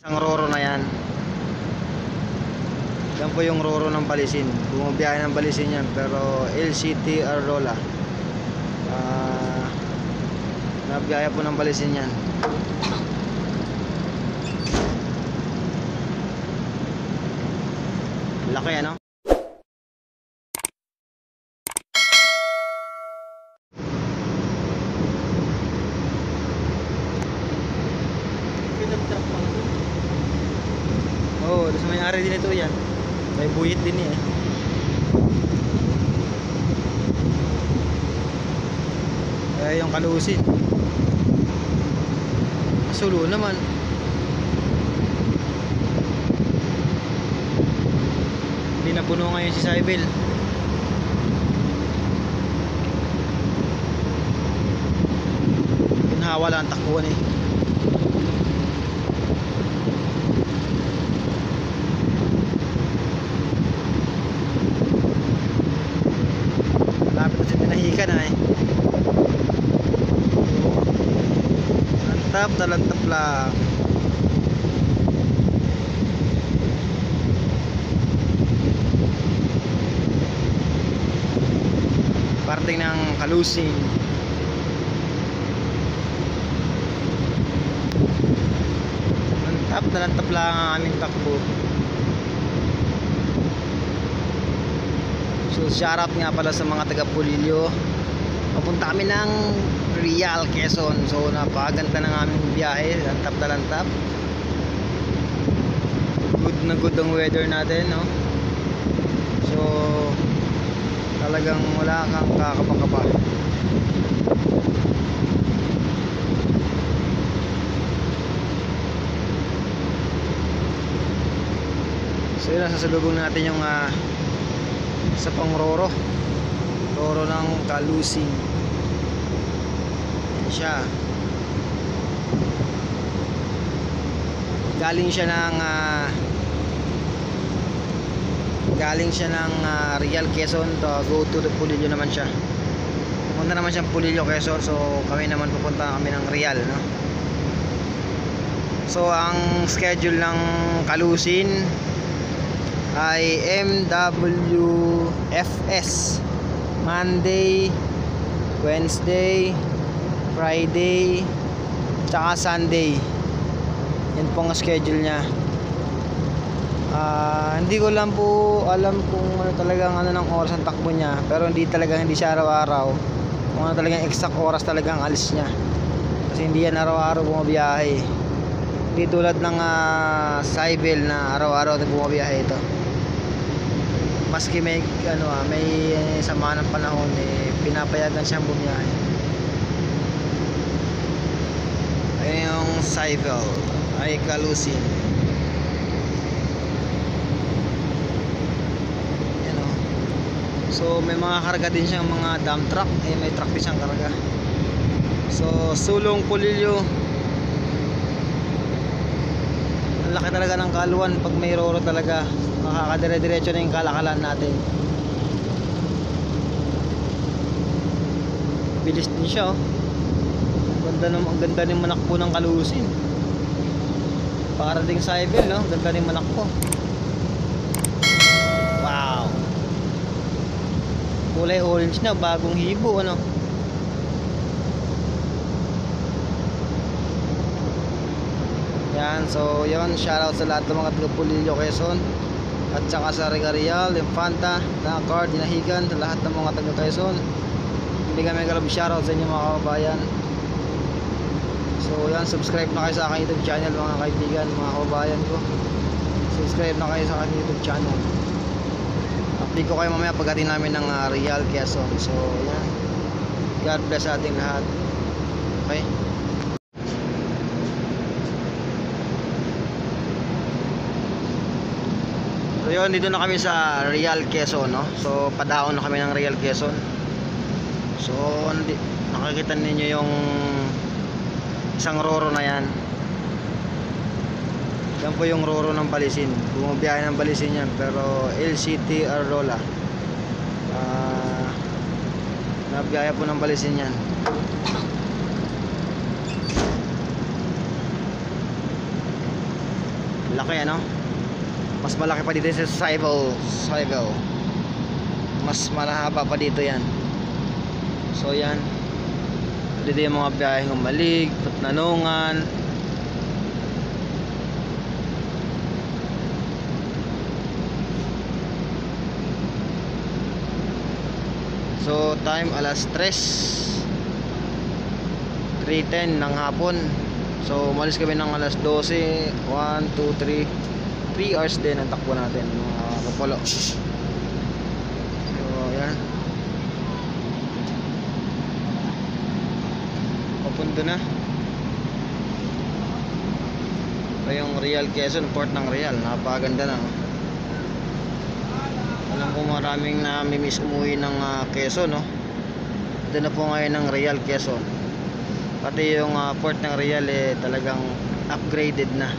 Isang roro na yan. Yan po yung roro ng Balisin. Bumabiyahe ng Balisin yan. Pero LCT Arola. Nabiyahe po ng Balisin yan. Laki ano? Oo, sa may-ari din ito yan. May buyit din eh. Yung Kalusin. Masulo naman. Hindi na puno ngayon si Saibel. Pinhawa lang ang takbuhan eh. Malapit na si Tinahikan na eh. Lantap na lantap lang. Parting ng Kalusin. Lantap na lantap lang ang aming takbo. So shoutout nga pala sa mga taga Pulilio. Papunta kami ng Real, Quezon. So napakaganda ng aming biyahe. Lantap na lantap. Good na good ang weather natin, no? So talagang wala kang kakapa-kapa. So yun, sasalubong natin yung sa pangroro ng Kalusin. Yan siya. Galing siya ng Real, Quezon to go to the Pulilio naman siya. Pupunta naman siyang Pulilio, Quezon. So kami naman pupunta kami ng Real, no? So ang schedule ng Kalusin ay MWFS Monday, Wednesday, Friday, tsaka Sunday. Yan po ang schedule niya. Hindi ko lang po alam kung ano talagang ng oras ang takbo niya, pero hindi siya araw-araw kung ano talagang exact oras talagang alis niya, kasi hindi yan araw-araw bumabiyahe. Hindi tulad ng Saibel na araw-araw na bumabiyahe ito. Maski may may sama ng panahon pinapayagan siyang bumiyahe. Ayun yung Saibel ay Kalusin. Yan o. So may mga karga din siyang mga dump truck. May truck din siyang karga. So sulong Pulilio. Ang laki talaga ng kaluan pag may roro talaga. Makakadire-diretso na yung kalakalan natin. Bilis din siya oh. Ang ganda ng manakpo ng Kalusin. Para ding Saibel, no? Ganda ng manakpo. Wow. Kulay orange na, bagong hibo, ano? Yan, so yun, shoutout sa lahat ng mga taga Pulilio, Quezon. At saka sa Real, Infanta, Nakard, Dinahigan, sa lahat ng mga taga Quezon. Hindi kami kalab shoutout sa inyo mga kababayan. So yan, subscribe na kayo sa aking YouTube channel mga kaibigan, mga kababayan ko. Subscribe na kayo sa aking YouTube channel. Update ko kayo mamaya pagdating namin ng Real, Quezon. So yan, God bless sa ating lahat. Okay. So yun, dito na kami sa Real, Quezon, no? So padaon na kami ng Real, Quezon. So nakikita ninyo yung isang roro na yan. Yan po yung roro ng Balisin. Bumabiyahe ng Balisin yan. Pero LCT Arola. Nabiyahe po ng Balisin yan. Laki ano. Mas malaki pa dito sa Cybele. Mas malahaba pa dito yan. So yan. Dito yung mga biyaheng Umalig, Tutnanungan. So time alas 3:10 ng hapon. So umalis kami ng alas 12. 1, 2, 3 hours din ang takbo natin mga kapolo. So yan. Papunta na. Ito yung Real Quezon, port ng Real. Napakaganda na. Alam ko maraming namimiss umuwi ng Quezon, no? Ito na po ngayon ng Real Quezon. Pati yung port ng Real talagang upgraded na.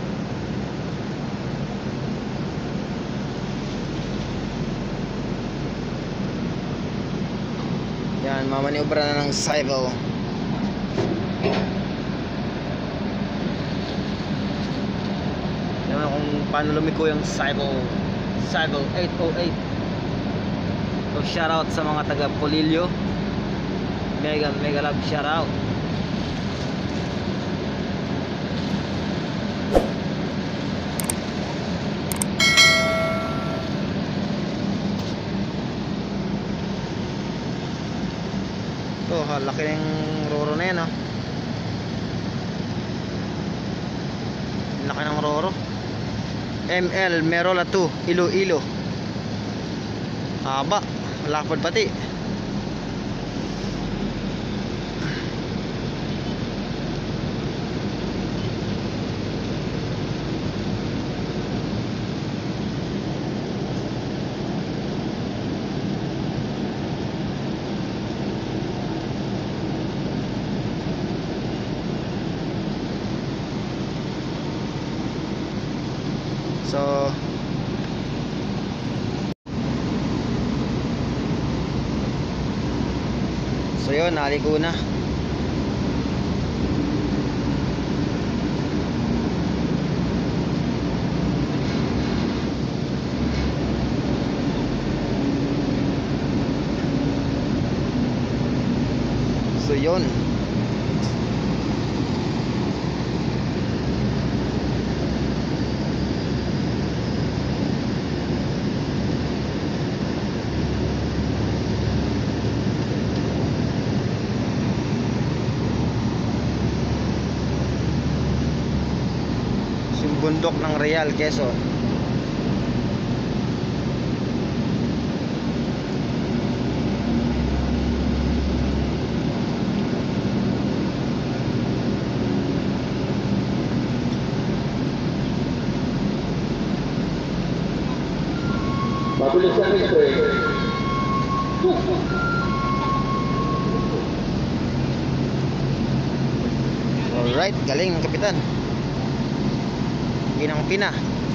Yan, mamaniobra na ng Cybele. Yan kung paano lumiko yung Cybele 808. So shoutout sa mga taga Polillo. Mega love shoutout. Ito, laki ng Roro na yan, ha. Laki ng Roro. ML Merola 2 Iloilo. Haba, lapad pati. So yun, naliko na. So yun. Yung bundok ng Real Quezon. Mabilis lang ito eh. Alright, galing ng kapitan. Ginang Pina.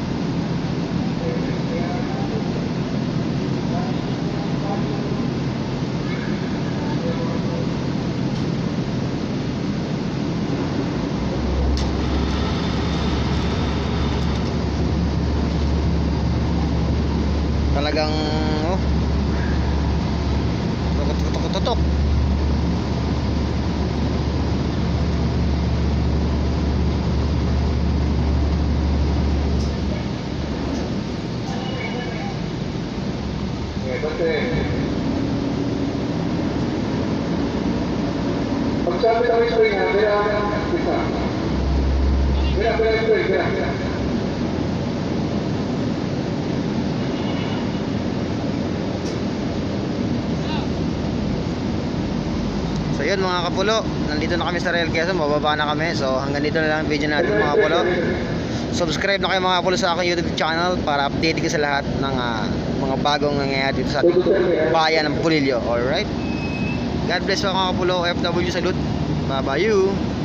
Talagang tutok. Pagsabi ng spring na, kaya spring. So yun mga kapulo, nandito na kami sa Real Quezon, bababa na kami. So hanggang dito na lang ang video natin mga kapulo. Subscribe na kayo mga kapulo sa aking YouTube channel para update ko sa lahat ng mga bagong nangyayari dito sa bayan ng Polillo. Alright, God bless mga kapulo. FW salute. Bye bye you.